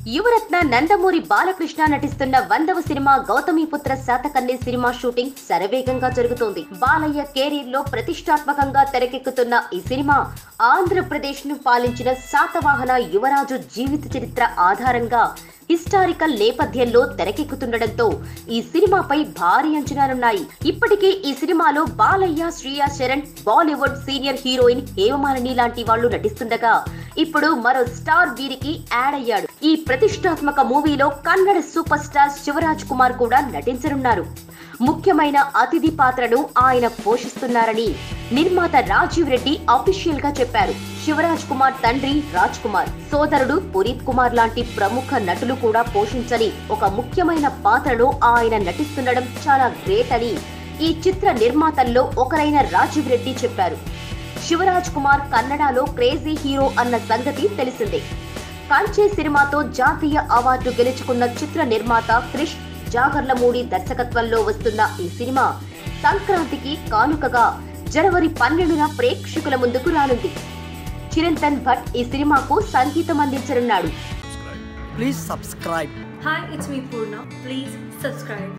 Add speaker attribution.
Speaker 1: యువరత్న నందమూరి బాలకృష్ణ నటిస్తున్న 100వ సినిమా గౌతమిపుత్ర శాతకర్ణి సినిమా షూటింగ్ శరవేగంగా జరుగుతోంది. బాలయ్య కెరీర్ లో ప్రతిష్టాత్మకంగా తెరకెక్కుతున్న ఈ సినిమా ఆంధ్రప్రదేశ్ ను పాలించిన శాతవాహన యువరాజు జీవిత చరిత్ర ఆధారంగా హిస్టారికల్ నేపథ్యంలో తెరకెక్కుతుండటంతో ఈ సినిమాపై భారీ అంచనాలున్నాయి. ఇప్పటికే ఈ సినిమాలో బాలయ్య, శ్రియా శరణ్, బాలీవుడ్ సీనియర్ హీరోయిన్ హేమమాలిని లాంటి వాళ్లు నటిస్తుండగా ఇప్పుడు మరో స్టార్ వీరికి యాడ్ అయ్యాడు. ఈ ప్రతిష్టాత్మక మూవీలో కన్నడ సూపర్ స్టార్ శివరాజ్ కుమార్ కూడా నటించనున్నారు. ముఖ్యమైన అతిథి పాత్రను ఆయన పోషిస్తున్నారని నిర్మాత రాజీవ్ రెడ్డి అఫీషియల్ గా చెప్పారు. శివరాజ్ కుమార్ తండ్రి రాజ్ కుమార్, సోదరుడు పునీత్ కుమార్ లాంటి ప్రముఖ నటులు కూడా పోషించని ఒక ముఖ్యమైన పాత్రలో ఆయన నటిస్తుండడం చాలా గ్రేట్ అని ఈ చిత్ర నిర్మాతల్లో ఒకరైన రాజీవ్ రెడ్డి చెప్పారు. శివరాజ్ కుమార్ కన్నడలో క్రేజీ హీరో అన్న సంగతి తెలిసిందే. కంచే సినిమాతో జాతీయ అవార్డు గెలుచుకున్న చిత్ర నిర్మాత క్రిష్ జాగర్లమూడి దర్శకత్వంలో వస్తున్న ఈ సినిమా సంక్రాంతికి కానుకగా జనవరి 12న ప్రేక్షకుల ముందుకు రానుంది. చిరంతన్ భట్ ఈ సినిమాకు సంగీతం అందించనున్నాడు.
Speaker 2: Please subscribe.
Speaker 3: Hi, it's me Purna. Please subscribe.